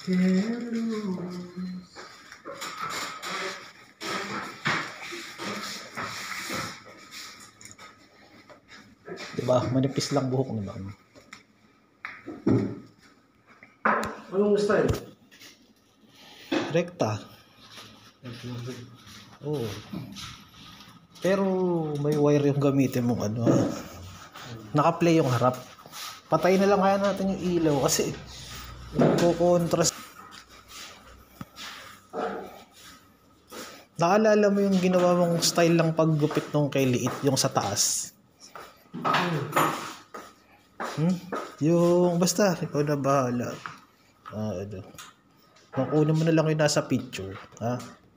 Diba? Manipis lang buhok ni ma'am. Anong style? Rekta. Oo. Pero may wire yung gamitin mo ano. Naka-play yung harap. Patayin na lang kaya natin yung ilaw kasi contrast. Naalala mo yung ginawa mong style lang paggupit nung kay Liit, yung sa taas? Yung basta, ikaw na bahala. Ano. Makunin mo na lang yung nasa picture. Ha?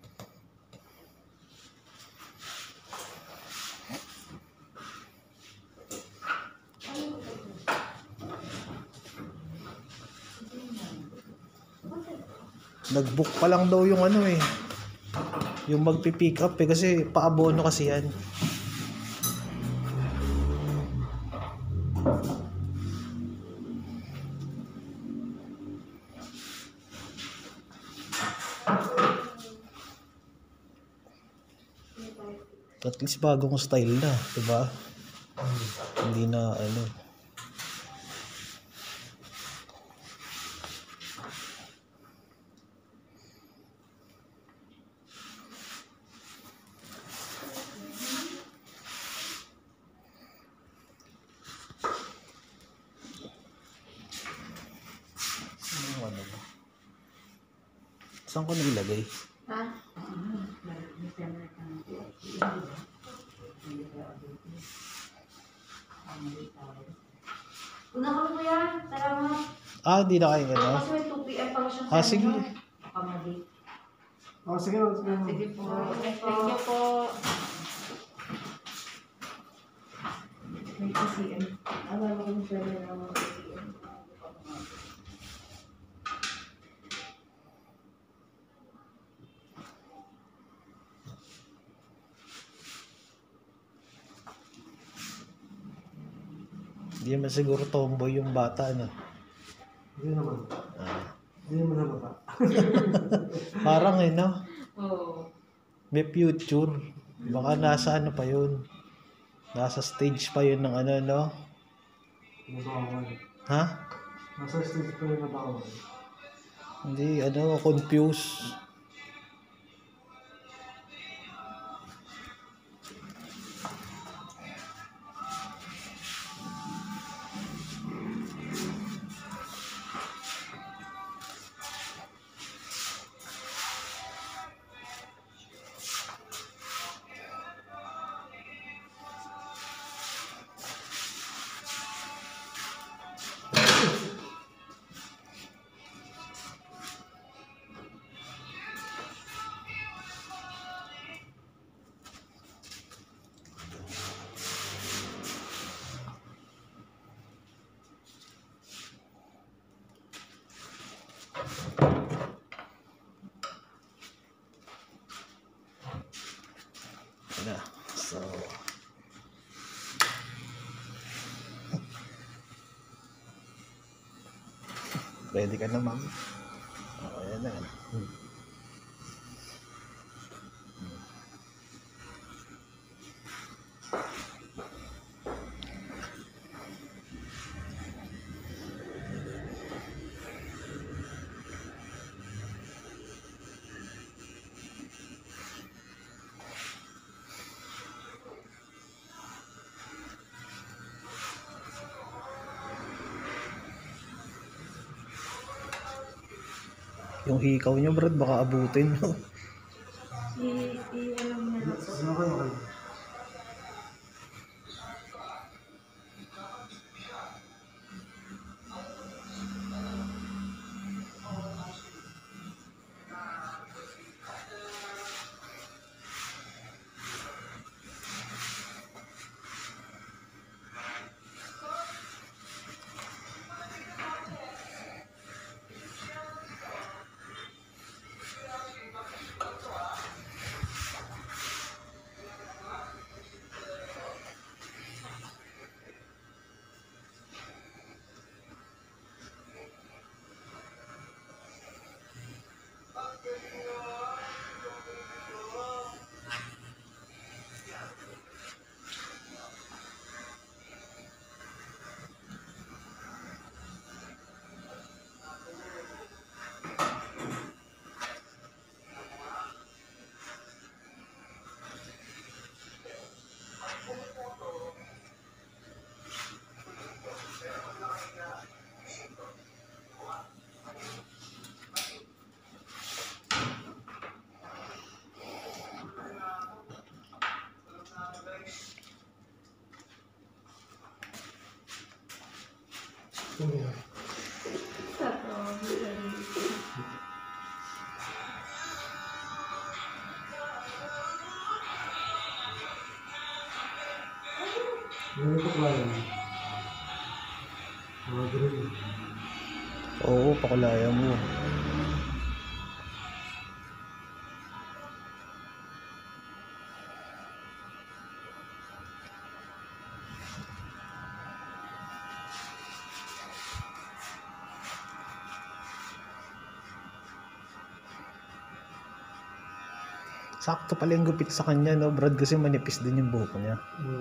Nag-book pa lang daw yung ano eh. Yung magpi-pick up eh kasi paabono kasi yan. At least bagong style na, diba? Hindi na ano. Ano ba? Saan ko nilagay? Ha? Una ko mo yan. Tara mo. Hindi na kayo ano? Kasi may 2 PM pa siya. Sige. Sige. Sige po. Thank you po. May PCM. Alam ko kung siya na naman PCM. Hindi naman siguro tomboy yung bata, ano? Hindi naman. Hindi naman halata. Parang eh, no? Oo. May future. Baka nasa ano pa yun. Nasa stage pa yun ng ano, no? Nabawan. Ha? Nasa stage pa yung nabawan. Hindi, ano, confused. Na. So, ready ka na, ma'am? Ayan na. Yung hikaw niyo, Brad, baka abutin. I-alam na lang po. Okay. Ganito klaro. Mga green. Oo, pakulaya mo. Sakto pala yung gupit sa kanya, no? Brad, kasi manipis din yung buhok niya.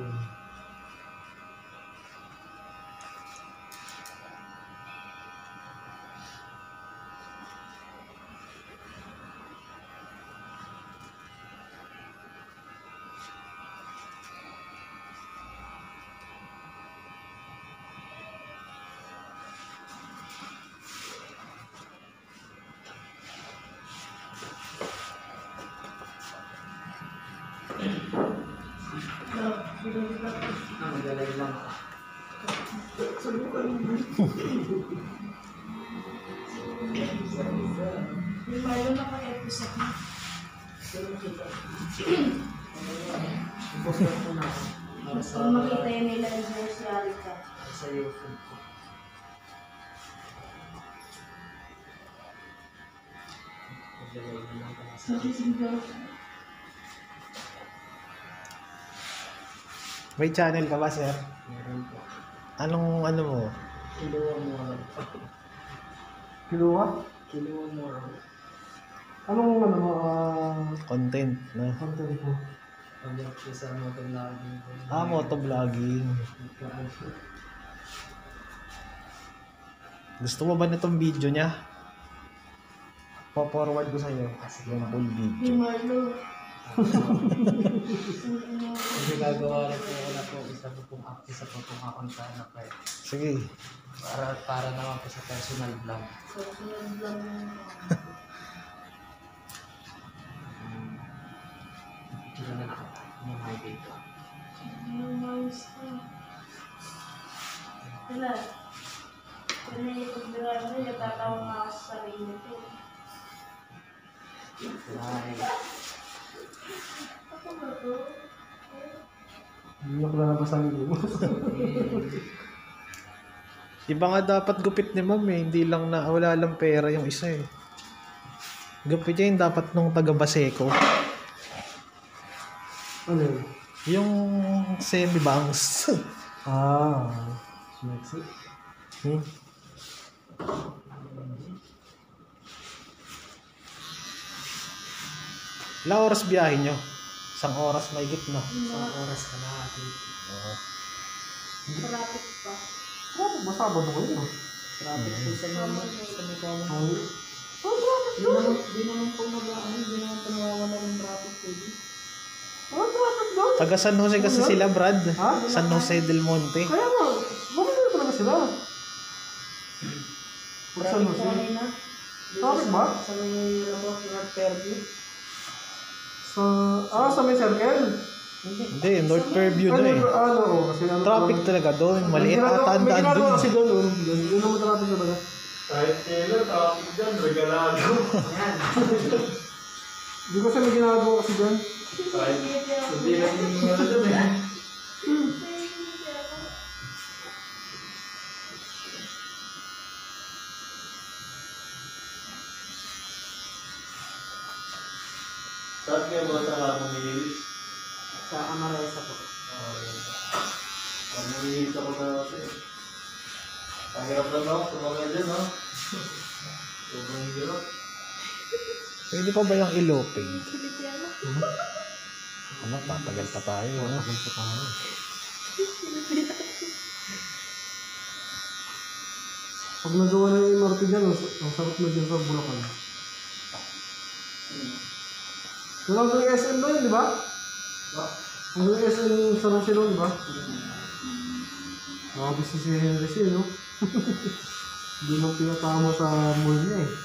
Magaling lang. Yung malo na kaya po sa akin. Kung makita yun nila yung social ka. Sa YouTube ko. Magaling lang pala sa May channel ka ba, sir? meron po. Anong ano mo? Kiluwa mo lang. Kiluwa? Kiluwa mo lang. Anong ano mo? Content na. Content mo. Pag-up siya sa motovlogging ko. Motovlogging. Gusto mo ba nitong video niya? Pa-forward ko sa'yo. Yung full video. Yung malo. Kasi gagawa rin po ako na po isa po pong akong na kayo. Sige. Para naman po sa personal vlog. So, sunod lang Picture na nakatayo. Yung highway ko. yung mouse ko. Wala. Wala yung pagdurado niya, tatawa nga ako sa sarili ko. Ako ba to? Hindi ko lang ba sa mo? Iba nga dapat gupit ni ma'am eh. Hindi lang na wala lang pera yung isa eh. Gupit niya yung dapat nung taga Baseco. Ano yun? Yung semi-bangs. Sexy. Ilang oras biyahe nyo? Isang oras may na. Isang oras ka na atin. Oo. Traffic pa. Traffic ba? Sabado ko yun. Traffic po sa mga Di naman po hindi naman po nawawala ng traffic po dito. Traffic doon? Taga San Jose kasi sila, Brad. Ha? San Jose del Monte. Kaya nga, bakit na talaga sila? Traffic po kanina. Traffic ba? Sa may North Fairview. Sa may circle? Hindi, North Fairview na eh. Kasi ano. Traffic talaga doon. Maliit ata ang May daan ginagawa doon. kasi doon. Yun naman traffic talaga. Kahit kailan, traffic dyan, regalado. Hindi kasi may ginagawa kasi doon. Kahit hindi lang yung ano dyan eh. Saan kayo ba sa Kamumilis? Sa Amaresa po. Kamumilis ako dati. Ang hirap na ako, tumangay dyan ha. Sobrang hirap. Pwede pa ba yung ilopay? Ano, tatagal pa tayo. No? Pag nagawa na yung MRT dyan, ang sarap na dyan sa Bulacan. Yung hanggang SM ba yun, di ba? Hanggang SM sa Rosilo, di ba? Nakabisi si Henry siya, no? Hindi mo pinatama sa mall niya eh.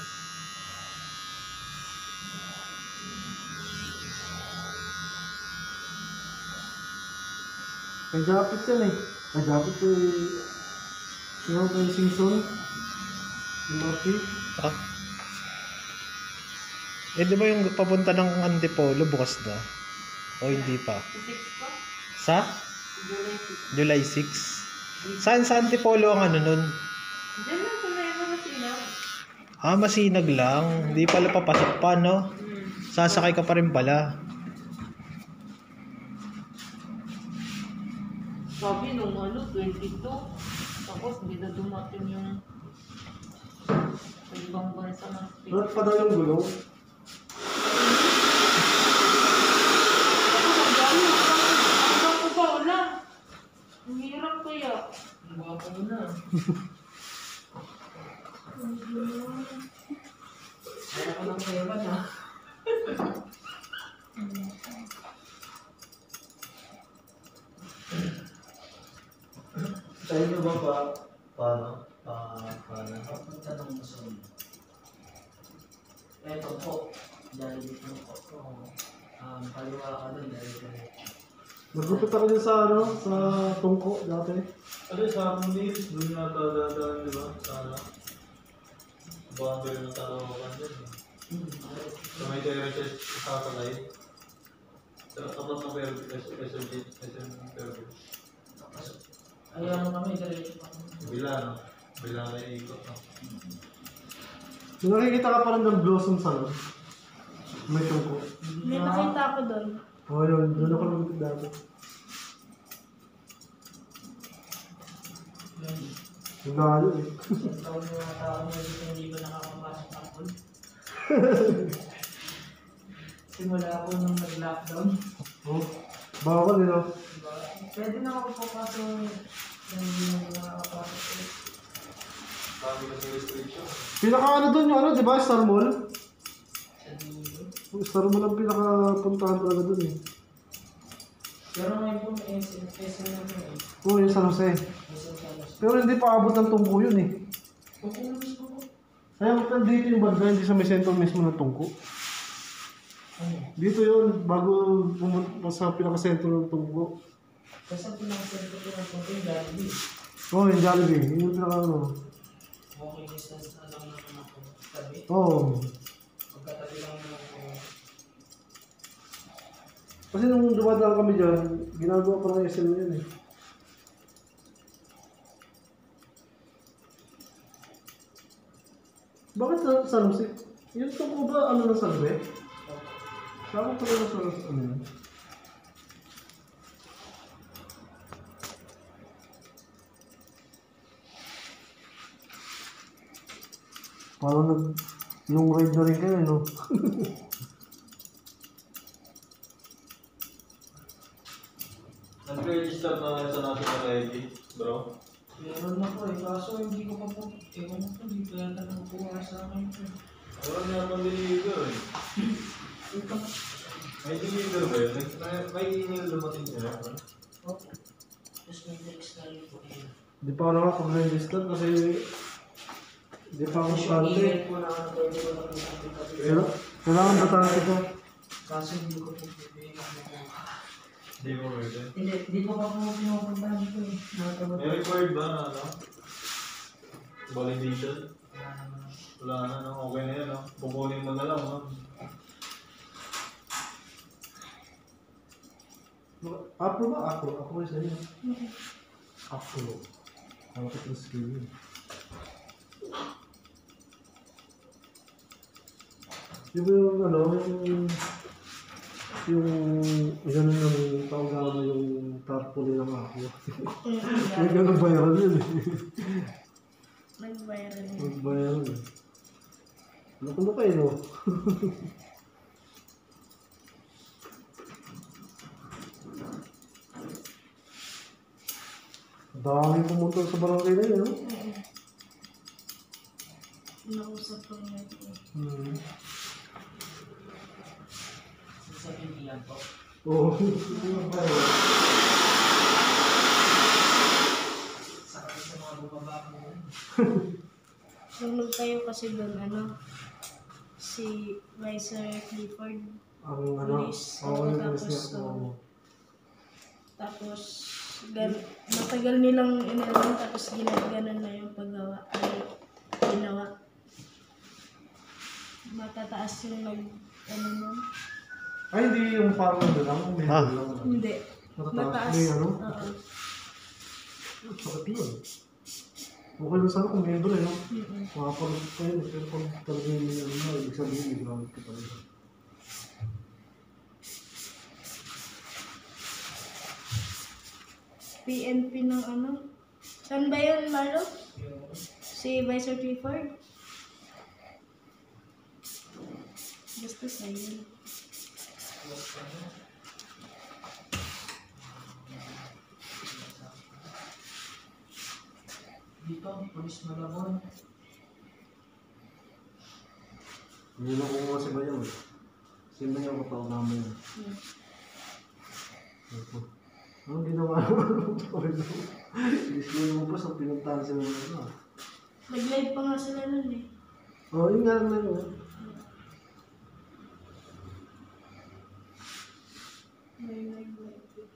May japit yan eh. May japit si Yung kay Simpson. Yung Marky. Ah. Eh, di ba yung papunta ng Antipolo bukas na? O hindi pa? 6 pa? Sa? July 6. July 6? Saan sa Antipolo ang ano nun? Diyan lang sa may mga sinaw. Ah, masinag lang. Hindi pala papasok pa, no? Sasakay ka pa rin pala. Sabi nung 22. Tapos hindi na dumating yung sa ibang bansa ng Spain. Ba't pa daw yung gulong? Hanggang ko ba wala? Ang hirap kaya. Ang gwapo mo na. Kaya ko ng pera na. Sa'yo na ba pa? Paano? Paano? Tanong mo sa inyo. Ito po, dahil dito po, kaliwa ka doon dahil dito. Nagupit ako din sa ano, sa tungko dati. Ano sa Munis, doon yata dadaan, di ba? Sa ano? Boundary ng Tarawakan din. Sa may terraces, isasalay. Sa tapat ng SM Pervis. Ayaw mo kami, diretso pa kami. Bila, no? Bila na ikot, no? Yung nakikita ka parang ng blossom sa ano. May tungko. May nakita ako doon. Oo yun, doon ako nagupit dati. Ang layo eh. Isang taon yung mga tao na dito hindi ba nakakapasok ng pool? Simula ako nung nag-lockdown. Oh, bawal eh no? Diba? Pwede na ako papasok na hindi na nakakapasok. Dami kasi restriction. Pinaka ano doon yung ano, di ba? Star Mall? Sa dulo. Yung Star Mall ang pinaka-puntahan talaga doon eh. Pero ngayon po may SM na po eh. Oo, yung San Jose. SM Salas. Pero hindi pa abot ng tungko yun eh. Okay na mismo po. Kaya magtan dito yung banda, hindi sa may sentro mismo ng tungko. Ano? Dito yun, bago pumunta sa pinaka-sentro ng tungko. Kasi ang pinakasento ko ng punto yung Jollibee. Oo, yung Jollibee. Yun yung pinaka ano. Walking distance na lang naman ako tabi. Oo. Pagkatabi lang naman ako. Kasi nung dumadaan kami dyan, ginagawa pa ng SM yun eh. Bakit sa San Jose? Yung tungko ba ano na San Jose? Saan ko pala na San Jose? Ano yun? Parang long ride na rin kayo, no? Nag-register na kayo sa National ID, bro? Meron na po eh, kaso hindi ko pa po, ewan ko po, hindi ko yata nakukuha sa akin po. Wala niya pang deliver eh. May deliver ba yun? May email dumating niya. Opo. Tapos may text na rin po eh. Di pa ako nakapag-register kasi di pa ako Tapos yung stante. email po na ano, pwede ko lang yung Pero kailangan batante ko. Kaso hindi ko po pwede nakukuha. Hindi mo pwede. Hindi ko pa po pinupuntahan ko eh. Nakatabat. May required ba na ano? Validation? Wala naman. Wala na, no? Okay na yan, no? Kukunin mo na lang, no? Apro ba? Apro. Ako yung sa'yo. Apro. Ako yung screen. Yung ano, yung gano'n ng tawag yung tarpaulin ng ako. May gano'n bayaran yun eh. Nag-viral yun. Magbayaran eh. Ano kayo, no? Daming pumunta sa barangay na yun, no? Nausap ko niya ito. Sasabihin ilan po. Oo. Saka sa mga bumaba ko. Nung nagtayo kasi doon, si Vice Clifford. Ang ano? Police. Oo, yung Tapos, police niya. Oo. tapos, Matagal nilang inalawin tapos ginaganon na yung paggawa. Ay, ginawa. Matataas yung ano nun. Ay, hindi yung parang ano lang, may Ah. lang. Hindi. Matataas. May ano? Oo. Sakit yun. Okay lang sana kung member eh, no? Mm-mm. Makapalot ka yun, pero pag talagang may ano na, ibig sabihin, may ground ka talaga. PNP ng ano? Saan ba yun, Marlo? Si Vice Clifford? Basta sa'yo. Dito, Pulis Malabon. Hindi na kumuha si Bayaw eh. Si Bayaw kapag naman yun. Ano ginawa mo? Hindi sila mo pa sa pinuntahan sila ng ano. Nag-live pa nga sila nun eh. Oo, yun nga lang na yun. May nag-live.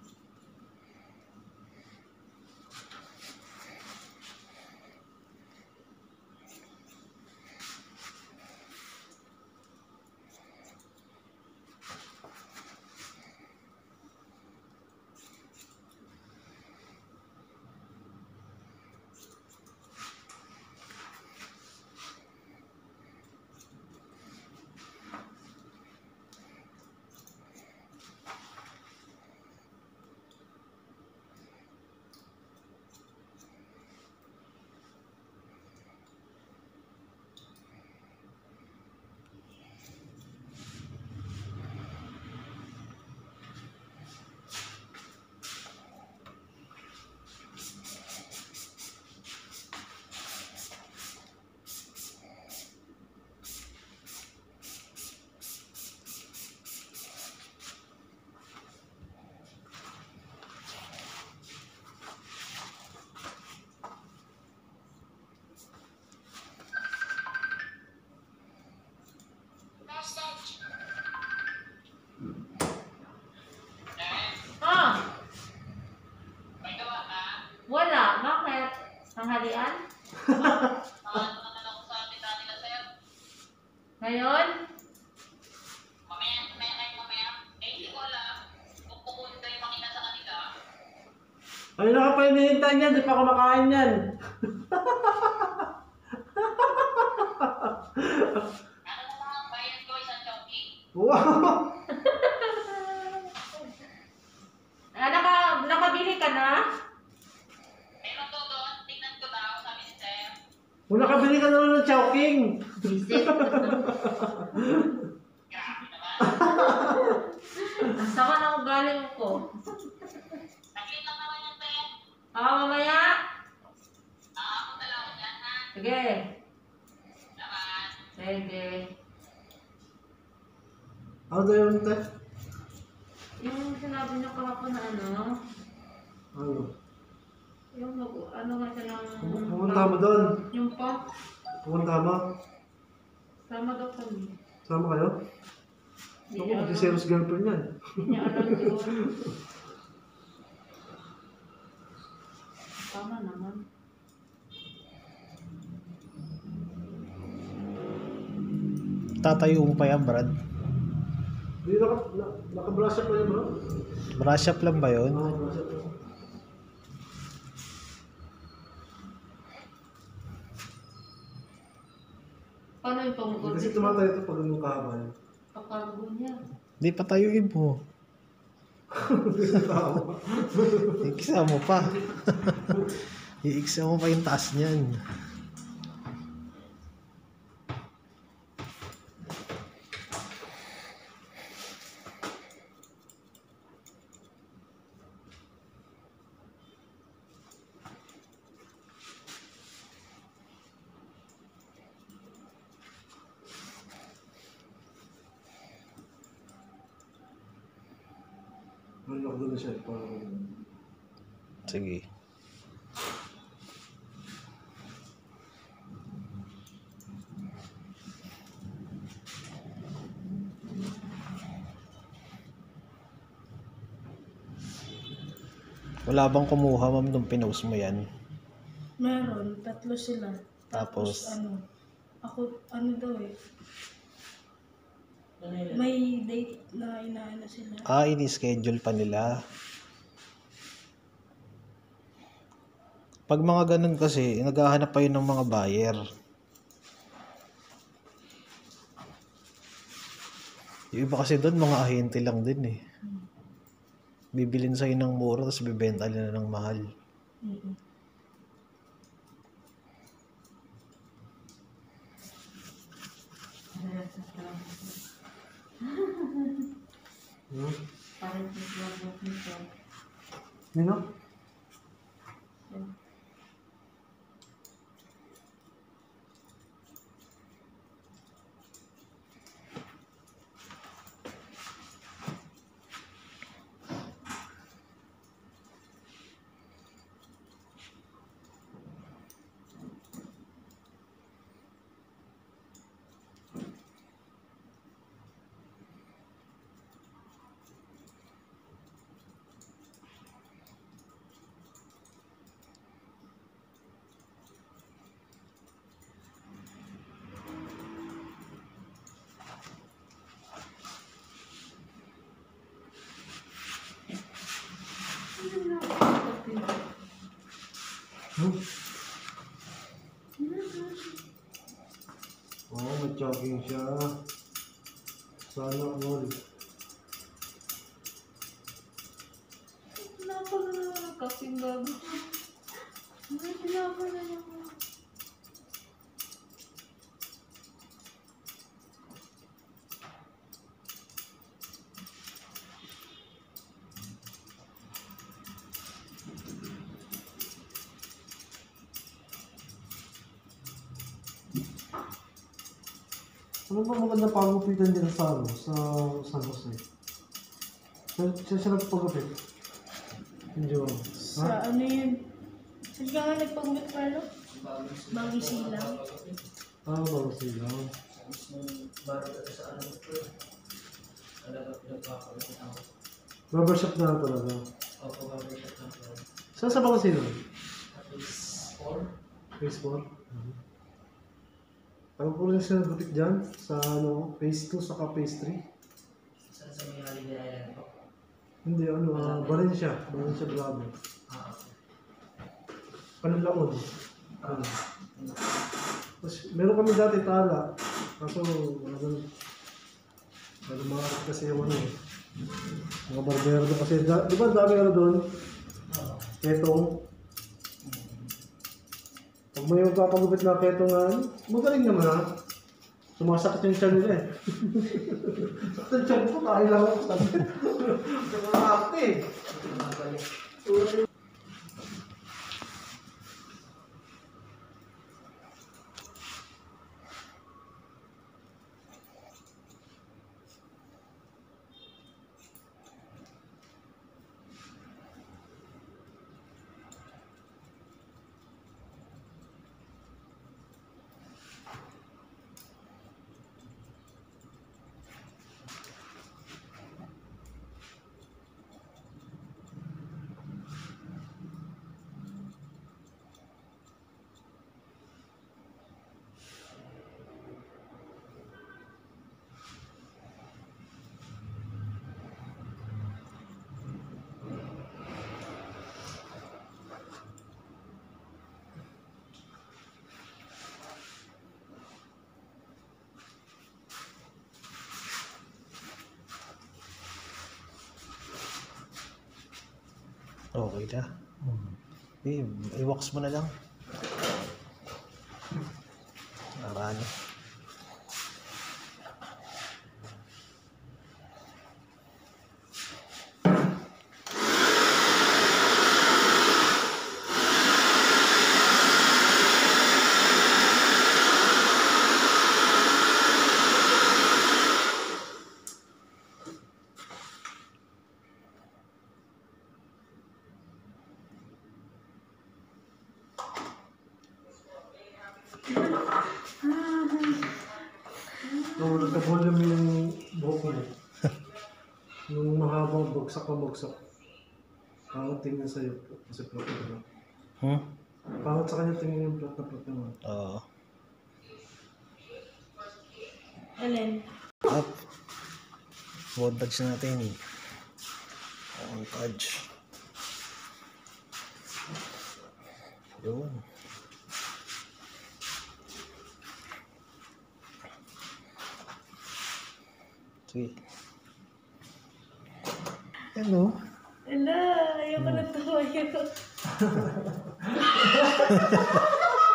Ah! Wala. Bakit? Tanghalian? Ngayon? Ay, naka pa hinihintay niyan, di pa kumakain yan. Wow! Nakabili ka na? Kung nakabili ka na lang ng Chowking. Visit. Ang sama ng ugali mo ko. Mamaya? Sige. Sige. Ano daw yun, te? Yung sinabi niyo kahapon na ano, Ano? yung ano nga siya ng... Pumunta mo doon. Yung pump, Pumunta mo. sama daw kami. Sama kayo? Hindi Ako, niya kasi alam. serious girlfriend yan. Hindi niya alam yun. Tama naman. Tatayo mo pa yan, Brad. Hindi, naka-brush up pa yun, bro. Brush up lang ba yun? Brush up. Paano yung pamugod? Kasi tumatay ito pag anong kahaba yun. Pakargo niya. Di patayuin mo. Iiksa mo pa. Iiksa mo pa yung taas niyan. Ano ako doon siya, parang... Sige. Wala bang kumuha, ma'am, nung pinost mo yan? Meron, 3 sila. Tapos? Ano daw eh. May date na inaano sila. Ini-schedule pa nila. Pag mga ganun kasi, naghahanap pa yun ng mga buyer. Yung iba kasi doon, mga ahente lang din eh. Bibilin sa'yo ng mura, tapos bibenta nila ng mahal. Mm-mm. Parang nagwawag nito. Nino? Oo, mag-jogging siya. Sana all. Pinapa na naman ang kasing bago. Pinapa na naman. Ano ba maganda pagupitan dito sa San Jose? Siya nagpagupit. Hindi ba? Sa ano yun? Saan ka nga nagpagupit, Marlo? Bagay silang. Bago sila. Barbershop na talaga. Saan sa Bago sila? Phase 4? Ang po rin siya nagbutik dyan sa phase 2 saka phase 3. Saan sa may Holiday Island po? Hindi, Valencia Bravo. Panlaon. Tapos, meron kami dati tala. Kaso, maraming kasi yung mga barbero doon kasi, di ba dami doon? Ketong. Pag may magpapagupit na ketongan, magaling naman ha. Sumasakit yung tiyan nila eh. Sakit yung tiyan ko, kain lang ako. Sakit eh. Okay na. I-wax mo na lang. Marami. Nagka-volume yung buhok mo. Yung mahaba, bagsak. Pangat tingnan sa'yo. Kasi plot na. Hmm? Pangat sa kanya tingnan yung plot naman. Oo. Alin? Up. Montage natin. Montage. Yun. Sige. Hello. Ala, ayoko na tumayo.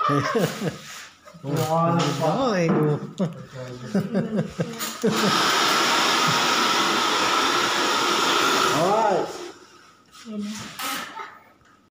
Oh, ay.